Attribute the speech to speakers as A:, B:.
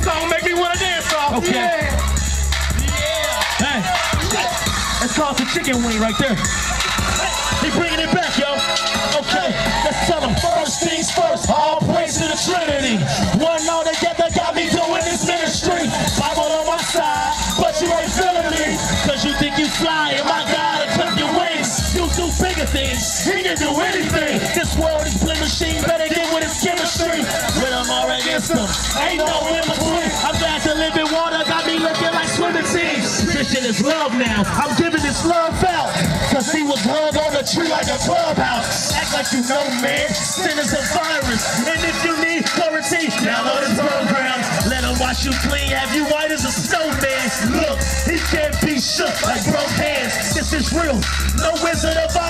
A: song make me want to dance off.
B: Okay.
A: Yeah.
B: Hey, that's called the chicken wing right there. He bringing it back, yo. Okay, let's tell him. First things first, all praise to the Trinity. One all together got me doing this ministry. Bible on my side, but you ain't feeling me. Cause you think you fly, and my God will clip your wings. You do bigger things, he can do anything. This world is play machine, better get with his chemistry. With him or against him, ain't no in between. I'm glad to live in water, got me looking like swimming teams. Christian is love now, I'm giving this love out. Cause he was hung on the tree like a clubhouse. Act like you know, man, sin is a virus. And if you need quarantine, download his program. Let him wash you clean, have you white as a snowman. Look, he can't be shook like broke hands. This is real, no Wizard of Oz.